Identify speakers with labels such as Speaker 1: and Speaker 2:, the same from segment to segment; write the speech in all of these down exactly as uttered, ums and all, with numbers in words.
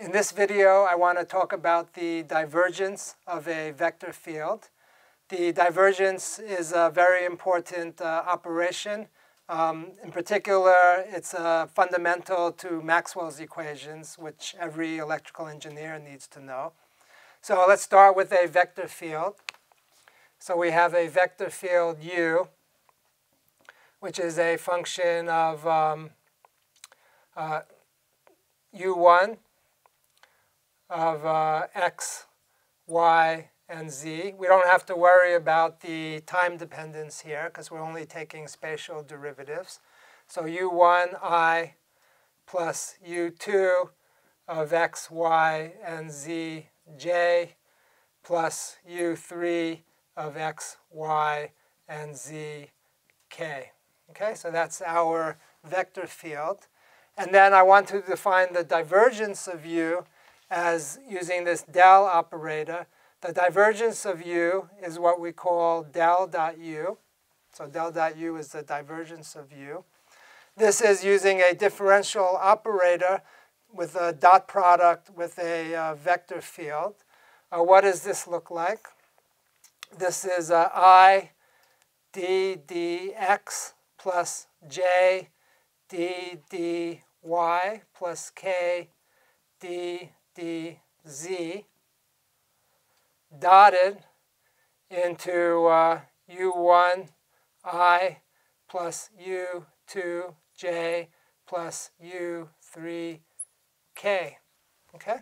Speaker 1: In this video, I want to talk about the divergence of a vector field. The divergence is a very important uh, operation. Um, in particular, it's uh, fundamental to Maxwell's equations, which every electrical engineer needs to know. So let's start with a vector field. So we have a vector field U, which is a function of um, uh, U one of uh, x, y, and z. We don't have to worry about the time dependence here because we're only taking spatial derivatives. So U one I plus U two of x, y, and z j plus U three of x, y, and z k. Okay, so that's our vector field. And then I want to define the divergence of U as using this del operator. The divergence of U is what we call del dot U. So del dot U is the divergence of U. This is using a differential operator with a dot product with a uh, vector field. Uh, what does this look like? This is uh, I d dx plus j d dy plus k d dz dotted into uh, U one I plus U two j plus U three k. Okay?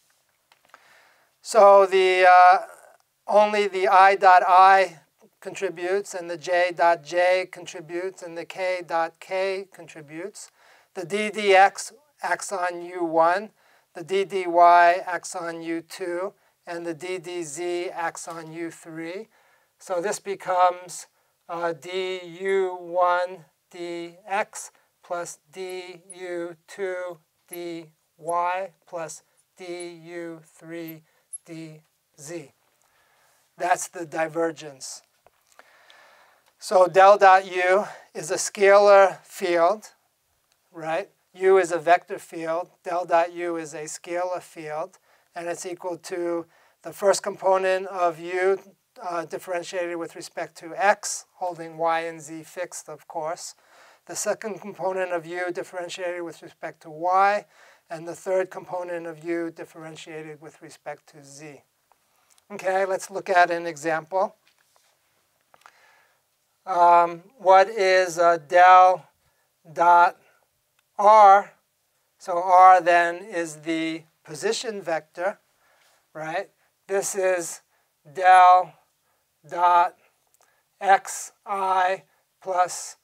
Speaker 1: So the uh, only the I dot I contributes, and the j dot j contributes, and the k dot k contributes. The d dx acts on U one, the d dy acts on U two, and the d dz acts on U three. So this becomes uh, d U one dx plus d U two dy plus d U three dz. That's the divergence. So del dot U is a scalar field, right? U is a vector field. Del dot U is a scalar field. And it's equal to the first component of U uh, differentiated with respect to x, holding y and z fixed, of course. The second component of U differentiated with respect to y. And the third component of U differentiated with respect to z. Okay, let's look at an example. Um, what is uh, del dot r? So r then is the position vector, right? This is del dot xi plus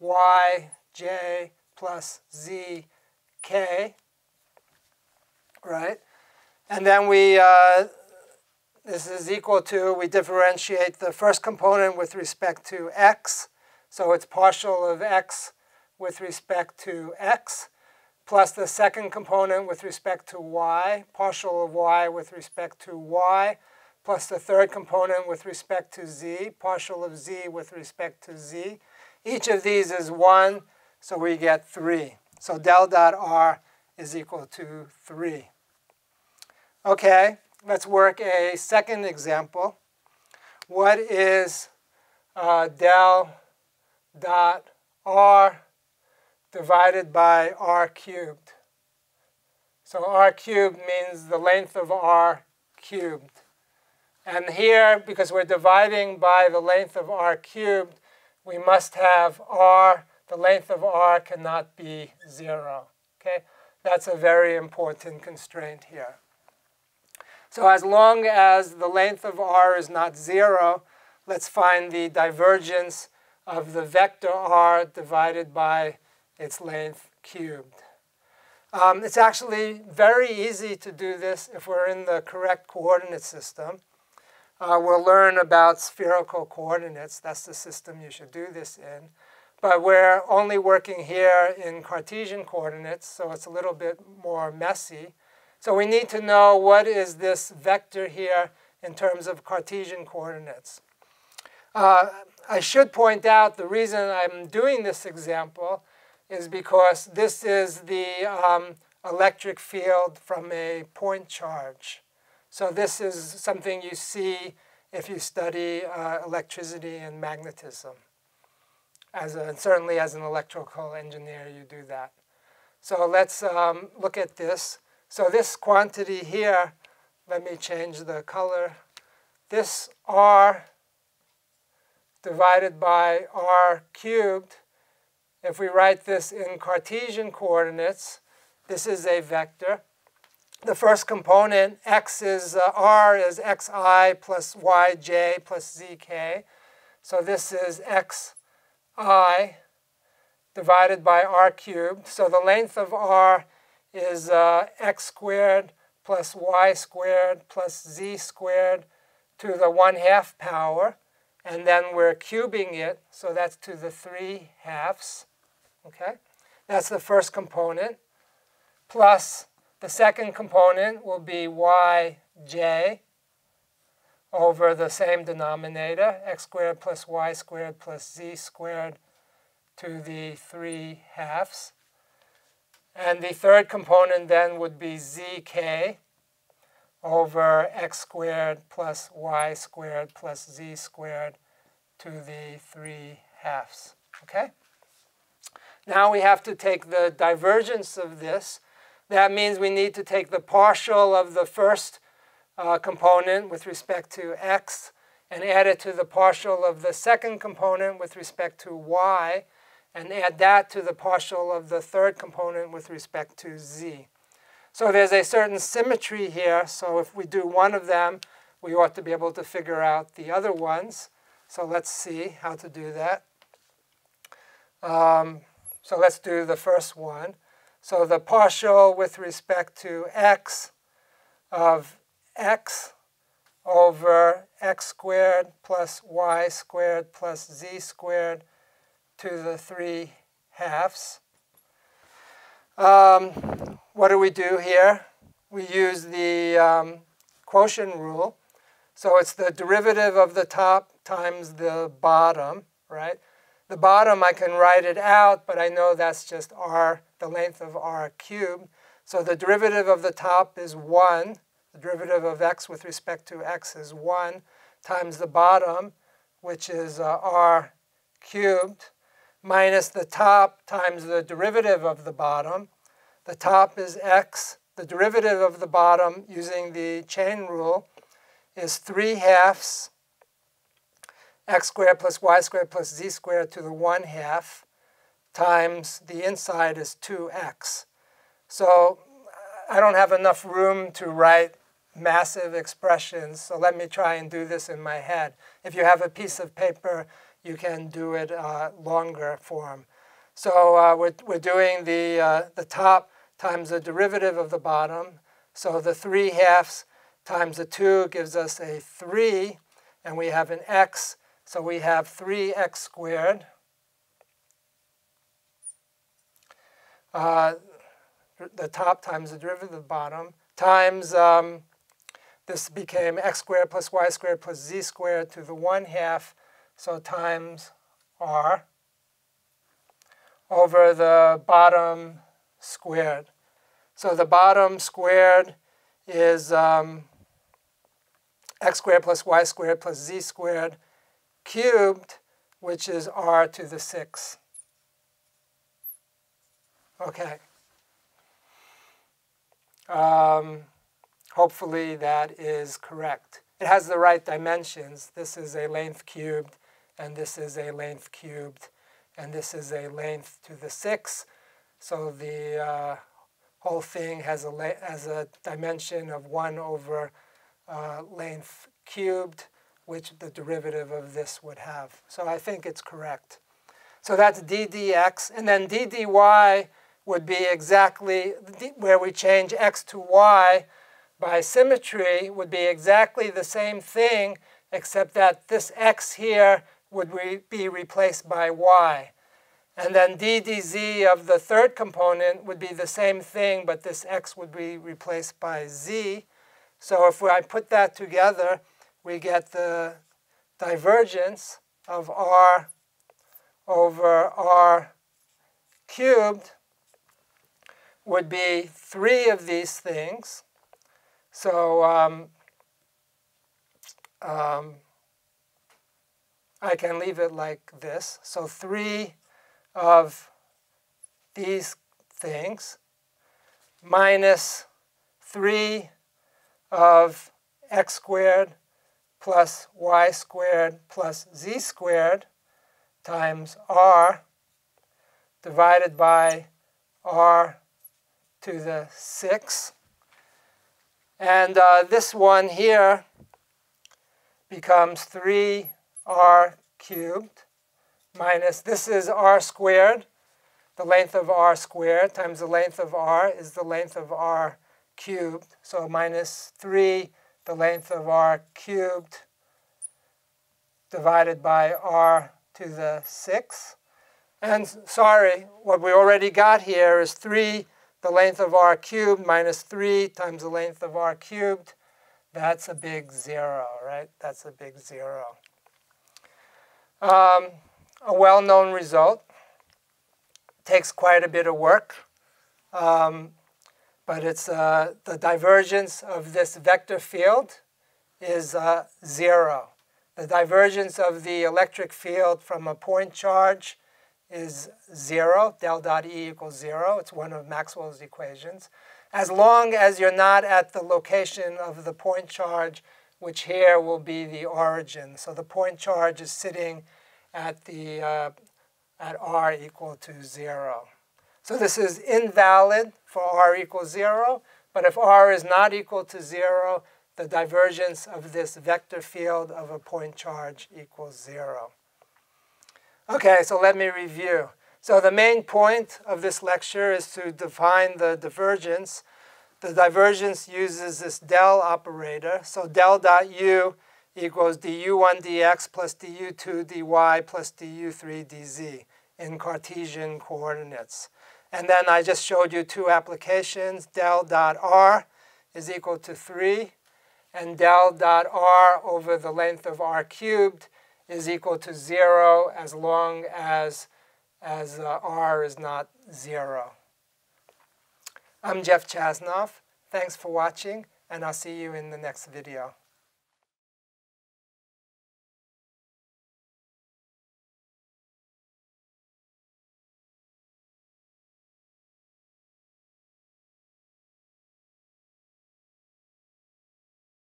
Speaker 1: yj plus zk, right? And then we, uh, this is equal to, we differentiate the first component with respect to x. So it's partial of x with respect to x, plus the second component with respect to y, partial of y with respect to y, plus the third component with respect to z, partial of z with respect to z. Each of these is one, so we get three. So del dot r is equal to three. Okay, let's work a second example. What is uh, del dot r divided by r cubed? So r cubed means the length of r cubed. And here, because we're dividing by the length of r cubed, we must have r, the length of r cannot be zero. Okay? That's a very important constraint here. So as long as the length of r is not zero, let's find the divergence of the vector r divided by its length cubed. Um, it's actually very easy to do this if we're in the correct coordinate system. Uh, we'll learn about spherical coordinates. That's the system you should do this in. But we're only working here in Cartesian coordinates, so it's a little bit more messy. So we need to know what is this vector here in terms of Cartesian coordinates. Uh, I should point out the reason I'm doing this example is because this is the um, electric field from a point charge. So this is something you see if you study uh, electricity and magnetism. As a, and certainly as an electrical engineer, you do that. So let's um, look at this. So this quantity here, let me change the color. This R divided by R cubed, if we write this in Cartesian coordinates, this is a vector. The first component, x is, uh, R is xi plus yj plus zk. So this is xi divided by R cubed. So the length of R is uh, x squared plus y squared plus z squared to the one half power. And then we're cubing it, so that's to the three halves. Okay? That's the first component. Plus the second component will be yj over the same denominator, x squared plus y squared plus z squared to the three halves. And the third component then would be zk over x squared plus y squared plus z squared to the three halves. Okay? Now we have to take the divergence of this. That means we need to take the partial of the first uh, component with respect to x and add it to the partial of the second component with respect to y, and add that to the partial of the third component with respect to z. So there's a certain symmetry here. So if we do one of them, we ought to be able to figure out the other ones. So let's see how to do that. Um, so let's do the first one. So the partial with respect to x of x over x squared plus y squared plus z squared to the three halves. Um, what do we do here? We use the um, quotient rule. So it's the derivative of the top times the bottom, right? The bottom, I can write it out, but I know that's just r, the length of r cubed. So the derivative of the top is one. The derivative of x with respect to x is one times the bottom, which is uh, r cubed, minus the top times the derivative of the bottom. The top is x. The derivative of the bottom, using the chain rule, is three halves x squared plus y squared plus z squared to the one half times the inside is two x. So I don't have enough room to write massive expressions, so let me try and do this in my head. If you have a piece of paper, you can do it uh, longer form. So uh, we're, we're doing the, uh, the top times the derivative of the bottom. So the three halves times the two gives us a three, and we have an x. So we have three x squared. Uh, the top times the derivative of the bottom, times, um, this became x squared plus y squared plus z squared to the one half, so times r, over the bottom squared. So the bottom squared is um, x squared plus y squared plus z squared cubed, which is r to the six. Okay. Um, hopefully that is correct. It has the right dimensions. This is a length cubed, and this is a length cubed, and this is a length to the six. So the uh, whole thing has a, has a dimension of one over uh, length cubed, which the derivative of this would have. So I think it's correct. So that's d dx. And then d dy would be exactly where we change x to y by symmetry, would be exactly the same thing, except that this x here would re be replaced by y. And then d dz of the third component would be the same thing, but this x would be replaced by z. So if I put that together, we get the divergence of r over r cubed, would be three of these things. So um, um, I can leave it like this. So three of these things minus three of x squared plus y squared plus z squared times r divided by r to the six. And uh, this one here becomes three r cubed minus, this is r squared, the length of r squared, times the length of r is the length of r cubed. So minus three, the length of r cubed, divided by r to the six. And sorry, what we already got here is three, the length of r cubed, minus three times the length of r cubed. That's a big zero, right? That's a big zero. Um, a well-known result. Takes quite a bit of work, um, but it's uh, the divergence of this vector field is uh, zero. The divergence of the electric field from a point charge is zero. Del dot E equals zero. It's one of Maxwell's equations. As long as you're not at the location of the point charge, which here will be the origin. So the point charge is sitting at the uh, at r equal to zero. So this is invalid for r equals zero, but if r is not equal to zero, the divergence of this vector field of a point charge equals zero. Okay, so let me review. So the main point of this lecture is to define the divergence. The divergence uses this del operator. So del dot u equals d u one dx plus d u two dy plus d u three dz in Cartesian coordinates. And then I just showed you two applications. Del dot r is equal to three, and del dot r over the length of r cubed is equal to zero as long as, as uh, r is not zero. I'm Jeff Chasnoff. Thanks for watching, and I'll see you in the next video.